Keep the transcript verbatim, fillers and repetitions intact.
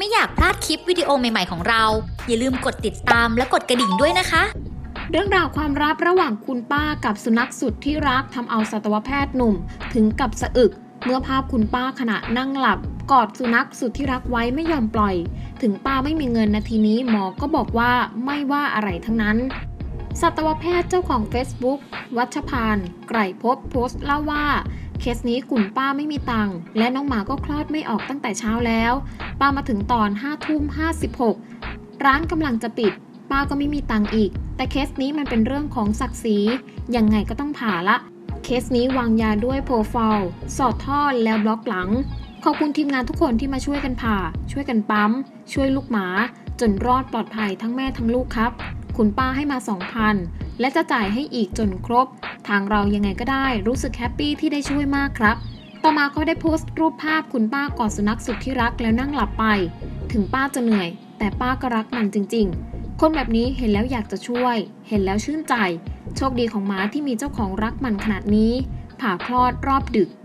ไม่อยากพลาดคลิปวิดีโอใหม่ๆของเราอย่าลืมกดติดตามและกดกระดิ่งด้วยนะคะเรื่องราวความลับระหว่างคุณป้ากับสุนัขสุดที่รักทำเอาสัตวแพทย์หนุ่มถึงกับสะอึกเมื่อภาพคุณป้าขณะนั่งหลับกอดสุนัขสุดที่รักไว้ไม่ยอมปล่อยถึงป้าไม่มีเงินนาทีนี้หมอก็บอกว่าไม่ว่าอะไรทั้งนั้นสัตวแพทย์เจ้าของ Facebook วัชพานไกรภพโพสต์เล่าว่าเคสนี้คุณป้าไม่มีตังค์และน้องหมาก็คลอดไม่ออกตั้งแต่เช้าแล้วป้ามาถึงตอนห้าทุ่มห้าสิบหกร้านกำลังจะปิดป้าก็ไม่มีตังค์อีกแต่เคสนี้มันเป็นเรื่องของศักดิ์ศรียังไงก็ต้องผ่าละเคสนี้วางยาด้วยโปรไฟล์สอดท่อแล้วบล็อกหลังขอบคุณทีมงานทุกคนที่มาช่วยกันผ่าช่วยกันปั๊มช่วยลูกหมาจนรอดปลอดภัยทั้งแม่ทั้งลูกครับคุณป้าให้มา สองพัน และจะจ่ายให้อีกจนครบทางเรายังไงก็ได้รู้สึกแฮปปี้ที่ได้ช่วยมากครับต่อมาเขาได้โพสต์รูปภาพคุณป้ากอดสุนัขสุดที่รักแล้วนั่งหลับไปถึงป้าจะเหนื่อยแต่ป้าก็รักมันจริงๆคนแบบนี้เห็นแล้วอยากจะช่วยเห็นแล้วชื่นใจโชคดีของหมาที่มีเจ้าของรักมันขนาดนี้ผ่าคลอดรอบดึก